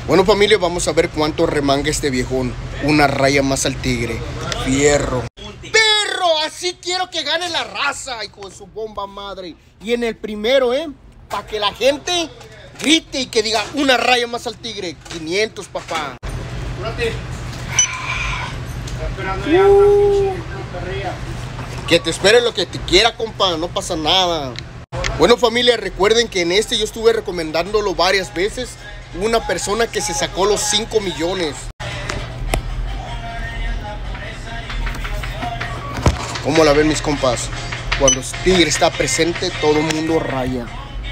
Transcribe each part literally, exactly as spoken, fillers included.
Bueno, familia, vamos a ver cuánto remanga este viejón. Una raya más al tigre. Fierro. ¡Perro! Así quiero que gane la raza, hijo de su bomba madre. Y en el primero, ¿eh? Para que la gente grite y que diga una raya más al tigre. quinientos, papá. Uh, que te espere lo que te quiera, compa. No pasa nada. Bueno, familia, recuerden que en este yo estuve recomendándolo varias veces. Una persona que se sacó los cinco millones. ¿Cómo la ven, mis compas? Cuando el tigre está presente, todo el mundo raya.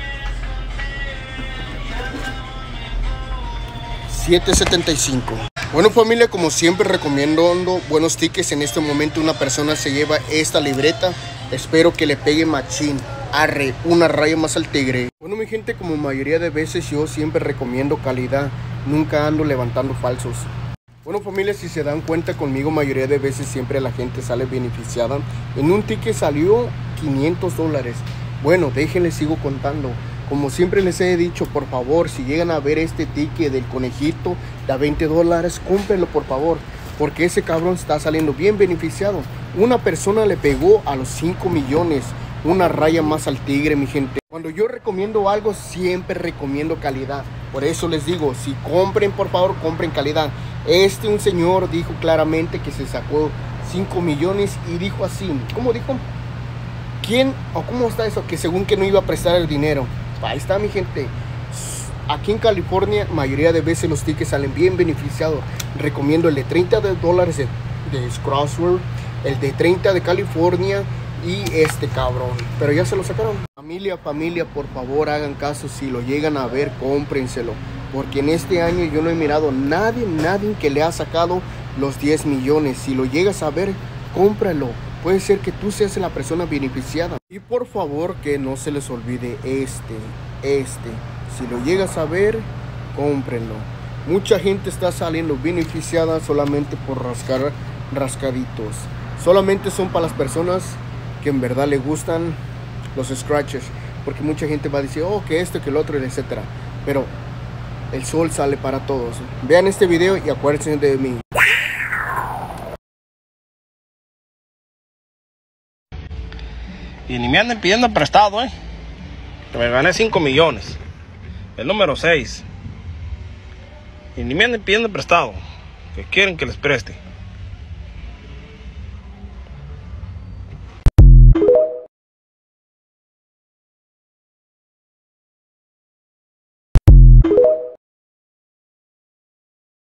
siete setenta y cinco. Bueno, familia, como siempre recomiendo buenos tickets. En este momento una persona se lleva esta libreta. Espero que le pegue machín. Arre, una raya más al tigre. Bueno, mi gente, como mayoría de veces yo siempre recomiendo calidad. Nunca ando levantando falsos. Bueno, familia, si se dan cuenta conmigo, mayoría de veces siempre la gente sale beneficiada. En un ticket salió quinientos dólares. Bueno, déjenle, sigo contando. Como siempre les he dicho, por favor, si llegan a ver este ticket del conejito de veinte dólares, cómprenlo, por favor. Porque ese cabrón está saliendo bien beneficiado. Una persona le pegó a los cinco millones. Una raya más al tigre, mi gente. Cuando yo recomiendo algo, siempre recomiendo calidad. Por eso les digo, si compren, por favor, compren calidad. Este un señor dijo claramente que se sacó cinco millones y dijo así. ¿Cómo dijo? ¿Quién o cómo está eso? Que según que no iba a prestar el dinero. Ahí está, mi gente. Aquí en California, mayoría de veces los tickets salen bien beneficiados. Recomiendo el de treinta dólares de, de Crossword, el de treinta de California y este cabrón. Pero ya se lo sacaron. Familia, familia, por favor hagan caso. Si lo llegan a ver, cómprenselo. Porque en este año yo no he mirado nadie, nadie que le ha sacado los diez millones. Si lo llegas a ver, cómpralo. Puede ser que tú seas la persona beneficiada. Y por favor que no se les olvide este, este. Si lo llegas a ver, cómprenlo. Mucha gente está saliendo beneficiada solamente por rascar rascaditos. Solamente son para las personas que en verdad le gustan los scratches. Porque mucha gente va a decir, oh, que esto, que el otro, etcétera. Pero el sol sale para todos. Vean este video y acuérdense de mí. Y ni me anden pidiendo prestado, eh. Que me gané cinco millones. El número seis. Y ni me anden pidiendo prestado. Que quieren que les preste.